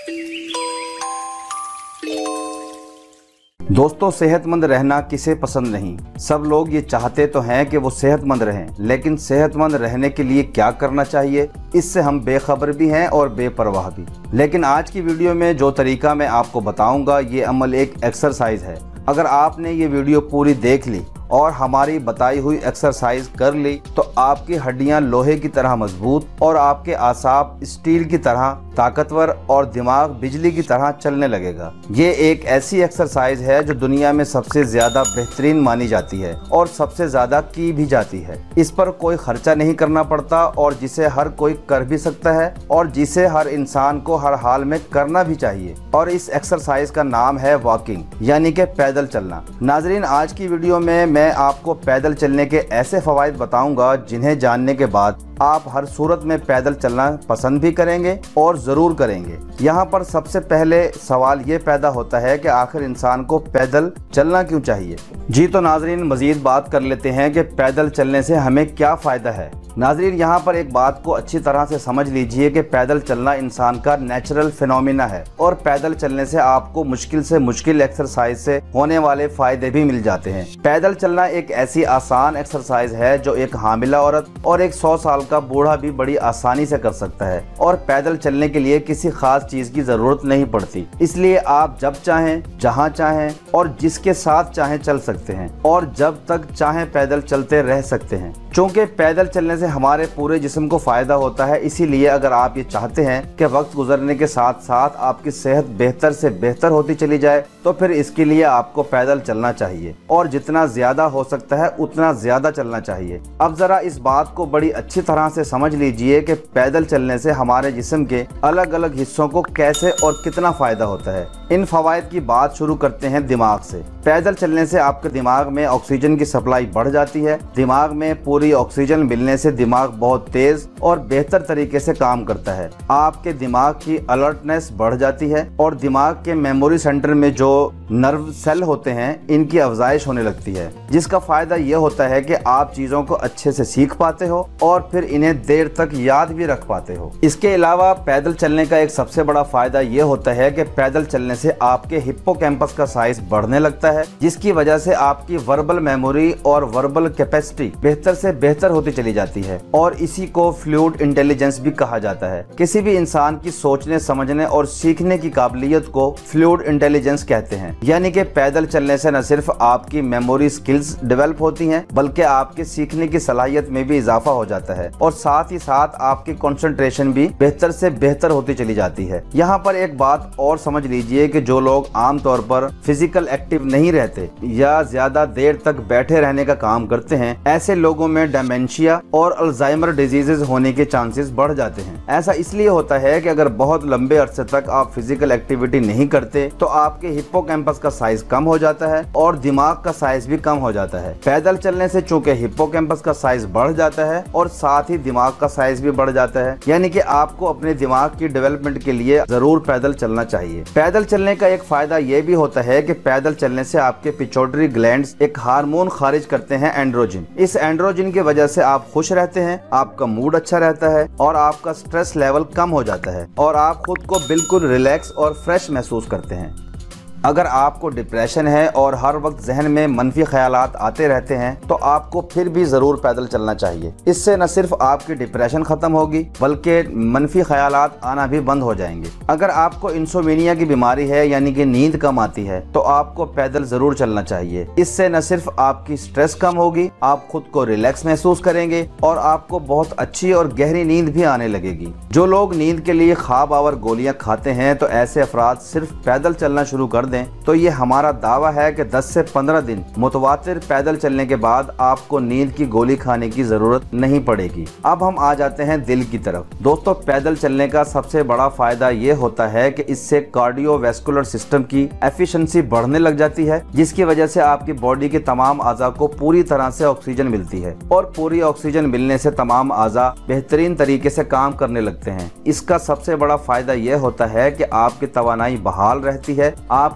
दोस्तों, सेहतमंद रहना किसे पसंद नहीं। सब लोग ये चाहते तो हैं कि वो सेहतमंद रहें, लेकिन सेहतमंद रहने के लिए क्या करना चाहिए, इससे हम बेखबर भी हैं और बेपरवाह भी। लेकिन आज की वीडियो में जो तरीका मैं आपको बताऊंगा, ये अमल एक एक्सरसाइज है। अगर आपने ये वीडियो पूरी देख ली और हमारी बताई हुई एक्सरसाइज कर ली तो आपकी हड्डियां लोहे की तरह मजबूत और आपके आसाब स्टील की तरह ताकतवर और दिमाग बिजली की तरह चलने लगेगा। ये एक ऐसी एक्सरसाइज है जो दुनिया में सबसे ज्यादा बेहतरीन मानी जाती है और सबसे ज्यादा की भी जाती है। इस पर कोई खर्चा नहीं करना पड़ता और जिसे हर कोई कर भी सकता है और जिसे हर इंसान को हर हाल में करना भी चाहिए। और इस एक्सरसाइज का नाम है वॉकिंग, यानी कि पैदल चलना। नाजरीन, आज की वीडियो में मैं आपको पैदल चलने के ऐसे फवाइद बताऊंगा जिन्हें जानने के बाद आप हर सूरत में पैदल चलना पसंद भी करेंगे और ज़रूर करेंगे। यहाँ पर सबसे पहले सवाल ये पैदा होता है कि आखिर इंसान को पैदल चलना क्यों चाहिए। जी तो नाजरीन, मज़ीद बात कर लेते हैं कि पैदल चलने से हमें क्या फ़ायदा है। नाजरीन, यहाँ पर एक बात को अच्छी तरह से समझ लीजिए कि पैदल चलना इंसान का नेचुरल फिनोमिना है और पैदल चलने से आपको मुश्किल से मुश्किल एक्सरसाइज से होने वाले फायदे भी मिल जाते हैं। पैदल चलना एक ऐसी आसान एक्सरसाइज है जो एक हामिला औरत और एक 100 साल का बूढ़ा भी बड़ी आसानी से कर सकता है और पैदल चलने के लिए किसी खास चीज की जरूरत नहीं पड़ती। इसलिए आप जब चाहें, जहां चाहें और जिसके साथ चाहें चल सकते हैं और जब तक चाहें पैदल चलते रह सकते हैं। चूँकि पैदल चलने से हमारे पूरे जिस्म को फायदा होता है, इसीलिए अगर आप ये चाहते हैं कि वक्त गुजरने के साथ साथ आपकी सेहत बेहतर से बेहतर होती चली जाए तो फिर इसके लिए आपको पैदल चलना चाहिए और जितना ज्यादा हो सकता है उतना ज्यादा चलना चाहिए। अब जरा इस बात को बड़ी अच्छी तरह से समझ लीजिए कि पैदल चलने से हमारे जिस्म के अलग अलग हिस्सों को कैसे और कितना फायदा होता है। इन फवायद की बात शुरू करते हैं दिमाग से। पैदल चलने से आपके दिमाग में ऑक्सीजन की सप्लाई बढ़ जाती है। दिमाग में पूरी ऑक्सीजन मिलने से दिमाग बहुत तेज और बेहतर तरीके से काम करता है। आपके दिमाग की अलर्टनेस बढ़ जाती है और दिमाग के मेमोरी सेंटर में जो नर्व सेल होते हैं, इनकी अफजाइश होने लगती है, जिसका फायदा ये होता है कि आप चीजों को अच्छे से सीख पाते हो और फिर इन्हें देर तक याद भी रख पाते हो। इसके अलावा पैदल चलने का एक सबसे बड़ा फायदा ये होता है कि पैदल चलने से आपके हिप्पोकैम्पस का साइज बढ़ने लगता है, जिसकी वजह से आपकी वर्बल मेमोरी और वर्बल कैपेसिटी बेहतर से बेहतर होती चली जाती है और इसी को फ्लूइड इंटेलिजेंस भी कहा जाता है। किसी भी इंसान की सोचने, समझने और सीखने की काबिलियत को फ्लूइड इंटेलिजेंस कहते हैं। यानी कि पैदल चलने से न सिर्फ आपकी मेमोरी स्किल्स डेवलप होती हैं, बल्कि आपके सीखने की सलाहियत में भी इजाफा हो जाता है और साथ ही साथ आपकी कंसंट्रेशन भी बेहतर से बेहतर होती चली जाती है। यहाँ पर एक बात और समझ लीजिए कि जो लोग आमतौर पर फिजिकल एक्टिव नहीं रहते या ज्यादा देर तक बैठे रहने का काम करते हैं, ऐसे लोगों में डेमेंशिया और अल्जाइमर डिजीजेज होने के चांसेस बढ़ जाते हैं। ऐसा इसलिए होता है कि अगर बहुत लंबे अरसे तक आप फिजिकल एक्टिविटी नहीं करते तो आपके हिप्पोकैम्पस का साइज कम हो जाता है और दिमाग का साइज भी कम हो जाता है। पैदल चलने से चूंकि हिप्पोकैम्पस का साइज बढ़ जाता है और साथ ही दिमाग का साइज भी बढ़ जाता है, यानी कि आपको अपने दिमाग की डेवलपमेंट के लिए जरूर पैदल चलना चाहिए। पैदल चलने का एक फायदा यह भी होता है कि पैदल चलने से आपके पिट्यूटरी ग्लैंड्स एक हार्मोन खारिज करते हैं, एंड्रोजिन। इस एंड्रोजिन की वजह से आप खुश रहते हैं, आपका मूड अच्छा रहता है और आपका स्ट्रेस लेवल कम हो जाता है और आप खुद को बिल्कुल रिलैक्स और फ्रेश महसूस करते हैं। अगर आपको डिप्रेशन है और हर वक्त जहन में मनफी ख्यालात आते रहते हैं तो आपको फिर भी जरूर पैदल चलना चाहिए। इससे न सिर्फ आपकी डिप्रेशन खत्म होगी बल्कि मनफी ख्यालात आना भी बंद हो जाएंगे। अगर आपको इंसोमेनिया की बीमारी है, यानी कि नींद कम आती है, तो आपको पैदल जरूर चलना चाहिए। इससे न सिर्फ आपकी स्ट्रेस कम होगी, आप खुद को रिलैक्स महसूस करेंगे और आपको बहुत अच्छी और गहरी नींद भी आने लगेगी। जो लोग नींद के लिए ख्वाब आवर गोलियां खाते हैं तो ऐसे अफराद सिर्फ पैदल चलना शुरू कर दें तो ये हमारा दावा है कि 10 से 15 दिन मुतवातिर पैदल चलने के बाद आपको नींद की गोली खाने की जरूरत नहीं पड़ेगी। अब हम आ जाते हैं दिल की तरफ। दोस्तों, पैदल चलने का सबसे बड़ा फायदा ये होता है कि इससे कार्डियोवैस्कुलर सिस्टम की एफिशिएंसी बढ़ने लग जाती है, जिसकी वजह से आपकी बॉडी के तमाम आज़ा को पूरी तरह से ऑक्सीजन मिलती है और पूरी ऑक्सीजन मिलने से तमाम आज़ा बेहतरीन तरीके से काम करने लगते हैं। इसका सबसे बड़ा फायदा यह होता है कि आपकी तवानाई बहाल रहती है, आपकी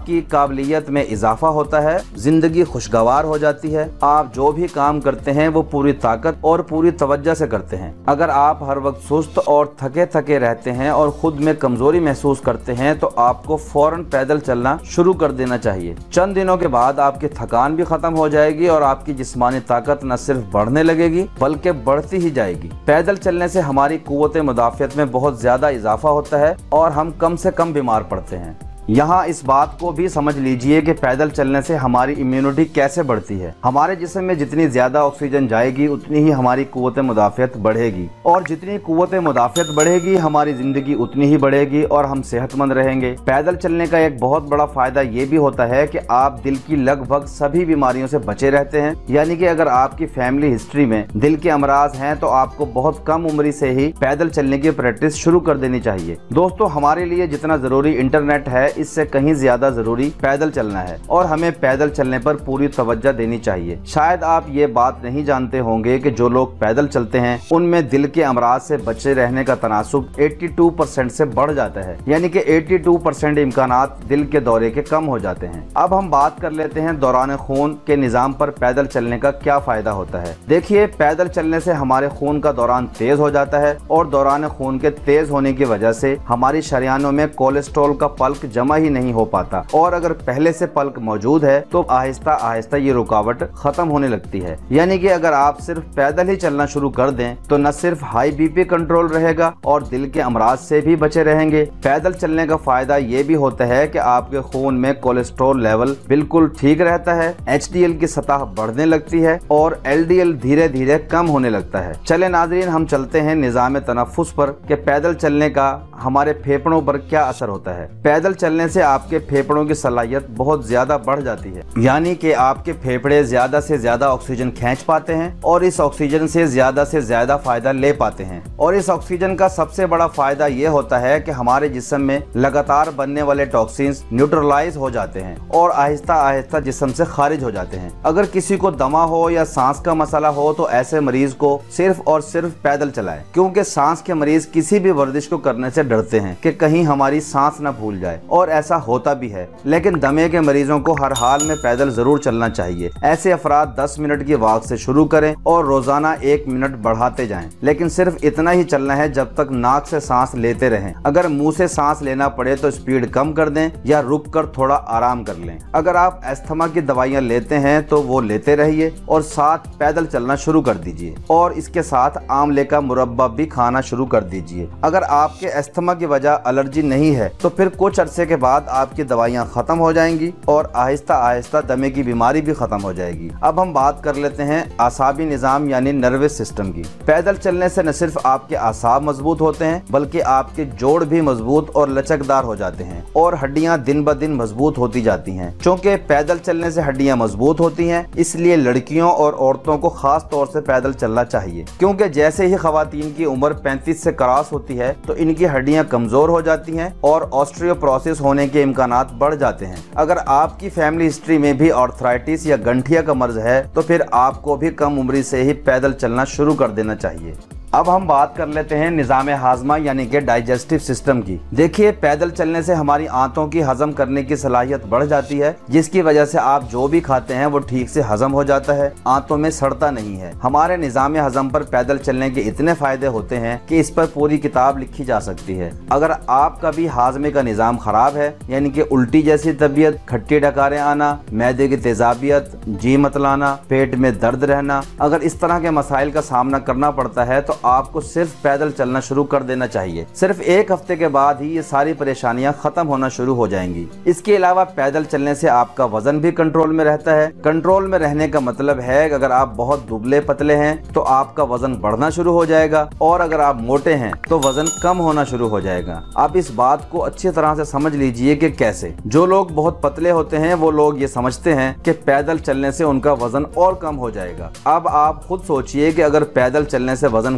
आपकी काबिलियत में इजाफा होता है, जिंदगी खुशगवार हो जाती है। आप जो भी काम करते हैं वो पूरी ताकत और पूरी तवज्जो से करते हैं। अगर आप हर वक्त सुस्त और थके थके रहते हैं और खुद में कमजोरी महसूस करते हैं तो आपको फौरन पैदल चलना शुरू कर देना चाहिए। चंद दिनों के बाद आपकी थकान भी खत्म हो जाएगी और आपकी जिस्मानी ताकत न सिर्फ बढ़ने लगेगी बल्कि बढ़ती ही जाएगी। पैदल चलने से हमारी कुव्वत मुदाफ़ियत में बहुत ज्यादा इजाफा होता है और हम कम से कम बीमार पड़ते हैं। यहाँ इस बात को भी समझ लीजिए कि पैदल चलने से हमारी इम्यूनिटी कैसे बढ़ती है। हमारे जिस्म में जितनी ज्यादा ऑक्सीजन जाएगी उतनी ही हमारी कुव्वत मुदाफ़ियत बढ़ेगी और जितनी कुव्वत मुदाफ़ियत बढ़ेगी हमारी जिंदगी उतनी ही बढ़ेगी और हम सेहतमंद रहेंगे। पैदल चलने का एक बहुत बड़ा फायदा ये भी होता है कि आप दिल की लगभग सभी बीमारियों से बचे रहते हैं। यानी कि अगर आपकी फैमिली हिस्ट्री में दिल के अमराज हैं तो आपको बहुत कम उम्र से ही पैदल चलने की प्रैक्टिस शुरू कर देनी चाहिए। दोस्तों, हमारे लिए जितना जरूरी इंटरनेट है इससे कहीं ज्यादा जरूरी पैदल चलना है और हमें पैदल चलने पर पूरी तवज्जो देनी चाहिए। शायद आप ये बात नहीं जानते होंगे कि जो लोग पैदल चलते हैं उनमें दिल के अमराज से बचे रहने का तनासुब 82% से बढ़ जाता है। यानी कि 82% इम्कानात दिल के दौरे के कम हो जाते हैं। अब हम बात कर लेते हैं दौरान खून के निज़ाम पर पैदल चलने का क्या फायदा होता है। देखिए, पैदल चलने से हमारे खून का दौरान तेज हो जाता है और दौरान खून के तेज होने की वजह से हमारी शरियानों में कोलेस्ट्रॉल का पल्क जमा ही नहीं हो पाता और अगर पहले से पल्क मौजूद है तो आहिस्ता आहिस्ता ये रुकावट खत्म होने लगती है। यानी कि अगर आप सिर्फ पैदल ही चलना शुरू कर दें तो न सिर्फ हाई बीपी कंट्रोल रहेगा और दिल के अमराज से भी बचे रहेंगे। पैदल चलने का फायदा ये भी होता है कि आपके खून में कोलेस्ट्रॉल लेवल बिल्कुल ठीक रहता है, HDL की सतह बढ़ने लगती है और LDL धीरे धीरे कम होने लगता है। चले नाज़रीन, हम चलते हैं निज़ाम तनफ्फुस पर कि पैदल चलने का हमारे फेफड़ों पर क्या असर होता है। पैदल चलने से आपके फेफड़ों की सलाहियत बहुत ज्यादा बढ़ जाती है। यानी कि आपके फेफड़े ज्यादा से ज्यादा ऑक्सीजन खींच पाते हैं और इस ऑक्सीजन से ज्यादा फायदा ले पाते हैं। और इस ऑक्सीजन का सबसे बड़ा फायदा ये होता है कि हमारे जिस्म में लगातार बनने वाले टॉक्सिन्स न्यूट्रलाइज हो जाते हैं और आहिस्ता आहिस्ता जिस्म से खारिज हो जाते हैं। अगर किसी को दमा हो या सांस का मसला हो तो ऐसे मरीज को सिर्फ और सिर्फ पैदल चलाएं, क्योंकि सांस के मरीज किसी भी वर्जिश को करने से डरते हैं कि कहीं हमारी सांस न भूल जाए और ऐसा होता भी है। लेकिन दमे के मरीजों को हर हाल में पैदल जरूर चलना चाहिए। ऐसे अफराद 10 मिनट की वॉक से शुरू करें और रोजाना 1 मिनट बढ़ाते जाएं, लेकिन सिर्फ इतना ही चलना है जब तक नाक से सांस लेते रहें। अगर मुंह से सांस लेना पड़े तो स्पीड कम कर दें या रुक कर थोड़ा आराम कर लें। अगर आप अस्थमा की दवाइयां लेते हैं तो वो लेते रहिए और साथ पैदल चलना शुरू कर दीजिए और इसके साथ आंवले का मुरब्बा भी खाना शुरू कर दीजिए। अगर आपके अस्थमा की वजह एलर्जी नहीं है तो फिर कुछ अरसे के बाद आपकी दवाइयां खत्म हो जाएंगी और आहिस्ता आहिस्ता दमे की बीमारी भी खत्म हो जाएगी। अब हम बात कर लेते हैं आसाबी निजाम यानी नर्वस सिस्टम की। पैदल चलने से न सिर्फ आपके आसाब मजबूत होते हैं बल्कि आपके जोड़ भी मजबूत और लचकदार हो जाते हैं और हड्डियां दिन ब दिन मजबूत होती जाती हैं। क्योंकि पैदल चलने से हड्डियां मजबूत होती हैं, इसलिए लड़कियों और औरतों को खास तौर से पैदल चलना चाहिए, क्योंकि जैसे ही खवातीन की उम्र 35 से क्रॉस होती है तो इनकी हड्डियां कमजोर हो जाती हैं और ऑस्टियोपोरोसिस होने के इम्कानात बढ़ जाते हैं। अगर आपकी फैमिली हिस्ट्री में भी आर्थराइटिस या गंठिया का मर्ज है तो फिर आपको भी कम उम्र से ही पैदल चलना शुरू कर देना चाहिए। अब हम बात कर लेते हैं निज़ाम हाजमा यानी कि डाइजेस्टिव सिस्टम की। देखिए, पैदल चलने से हमारी आंतों की हजम करने की सलाहियत बढ़ जाती है, जिसकी वजह से आप जो भी खाते हैं वो ठीक से हजम हो जाता है, आंतों में सड़ता नहीं है। हमारे निज़ाम हजम पर पैदल चलने के इतने फायदे होते हैं कि इस पर पूरी किताब लिखी जा सकती है। अगर आपका भी हाजमे का निज़ाम खराब है, यानी कि उल्टी जैसी तबीयत, खट्टी डकारें आना, मैदे की तेजाबियत, जी मतलाना, पेट में दर्द रहना, अगर इस तरह के मसाइल का सामना करना पड़ता है तो आपको सिर्फ पैदल चलना शुरू कर देना चाहिए। सिर्फ 1 हफ्ते के बाद ही ये सारी परेशानियां खत्म होना शुरू हो जाएंगी। इसके अलावा पैदल चलने से आपका वजन भी कंट्रोल में रहता है। कंट्रोल में रहने का मतलब है कि अगर आप बहुत दुबले पतले हैं तो आपका वजन बढ़ना शुरू हो जाएगा और अगर आप मोटे हैं तो वजन कम होना शुरू हो जाएगा। आप इस बात को अच्छी तरह से समझ लीजिए कि कैसे। जो लोग बहुत पतले होते हैं वो लोग ये समझते हैं कि पैदल चलने से उनका वजन और कम हो जाएगा। अब आप खुद सोचिए कि अगर पैदल चलने से वजन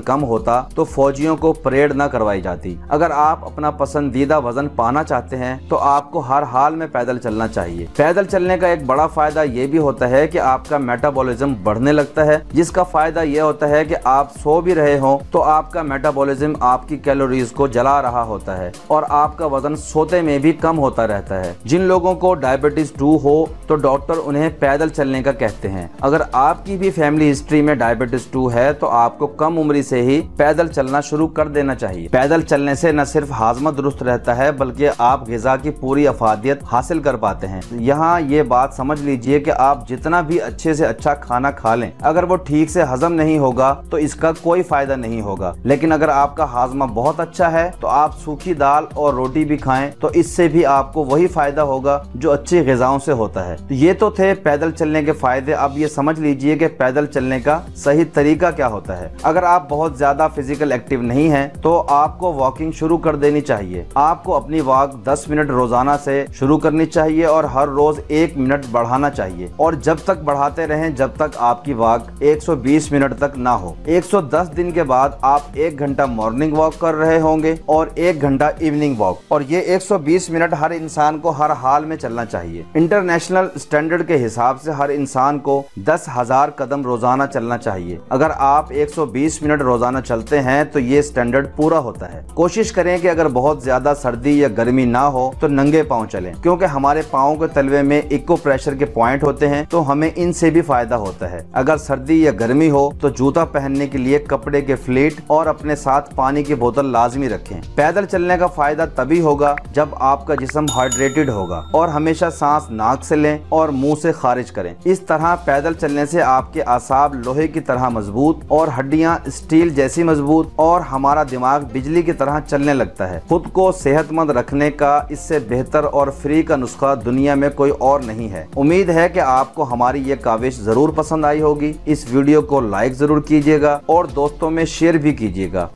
कम होता तो फौजियों को परेड न करवाई जाती। अगर आप अपना पसंदीदा वजन पाना चाहते हैं तो आपको हर हाल में पैदल चलना चाहिए। पैदल चलने का एक बड़ा फायदा ये भी होता है कि आपका मेटाबॉलिज्म बढ़ने लगता है, जिसका फायदा ये होता है कि आप सो भी रहे हो तो आपका मेटाबॉलिज्म आपकी कैलोरीज को जला रहा होता है और आपका वजन सोते में भी कम होता रहता है। जिन लोगों को डायबिटीज 2 हो तो डॉक्टर उन्हें पैदल चलने का कहते हैं। अगर आपकी भी फैमिली हिस्ट्री में डायबिटीज 2 है तो आपको कम उम्र से ही पैदल चलना शुरू कर देना चाहिए। पैदल चलने से न सिर्फ हाजमा दुरुस्त रहता है बल्कि आप ग़िज़ा की पूरी अफादियत हासिल कर पाते हैं। यहाँ ये बात समझ लीजिए कि आप जितना भी अच्छे से अच्छा खाना खा लें, अगर वो ठीक से हजम नहीं होगा तो इसका कोई फायदा नहीं होगा। लेकिन अगर आपका हाजमा बहुत अच्छा है तो आप सूखी दाल और रोटी भी खाएं तो इससे भी आपको वही फायदा होगा जो अच्छी ग़िज़ाओं से होता है। तो ये तो थे पैदल चलने के फायदे। अब ये समझ लीजिए कि पैदल चलने का सही तरीका क्या होता है। अगर आप बहुत ज्यादा फिजिकल एक्टिव नहीं हैं तो आपको वॉकिंग शुरू कर देनी चाहिए। आपको अपनी वॉक 10 मिनट रोजाना से शुरू करनी चाहिए और हर रोज 1 मिनट बढ़ाना चाहिए और जब तक बढ़ाते रहें जब तक आपकी वॉक 120 मिनट तक ना हो। 110 दिन के बाद आप 1 घंटा मॉर्निंग वॉक कर रहे होंगे और 1 घंटा इवनिंग वॉक, और ये 120 मिनट हर इंसान को हर हाल में चलना चाहिए। इंटरनेशनल स्टैंडर्ड के हिसाब से हर इंसान को 10,000 कदम रोजाना चलना चाहिए। अगर आप 120 मिनट रोजाना चलते हैं तो ये स्टैंडर्ड पूरा होता है। कोशिश करें कि अगर बहुत ज्यादा सर्दी या गर्मी ना हो तो नंगे पांव चलें, क्योंकि हमारे पाँव के तलवे में इको प्रेशर के पॉइंट होते हैं तो हमें इनसे भी फायदा होता है। अगर सर्दी या गर्मी हो तो जूता पहनने के लिए कपड़े के फ्लीट और अपने साथ पानी की बोतल लाजमी रखें। पैदल चलने का फायदा तभी होगा जब आपका जिस्म हाइड्रेटेड होगा और हमेशा सांस नाक से लें और मुंह से खारिज करें। इस तरह पैदल चलने से आपके आसाब लोहे की तरह मजबूत और हड्डियां स्टील जैसी मजबूत और हमारा दिमाग बिजली की तरह चलने लगता है। खुद को सेहतमंद रखने का इससे बेहतर और फ्री का नुस्खा दुनिया में कोई और नहीं है। उम्मीद है कि आपको हमारी ये काविश जरूर पसंद आई होगी। इस वीडियो को लाइक जरूर कीजिएगा और दोस्तों में शेयर भी कीजिएगा।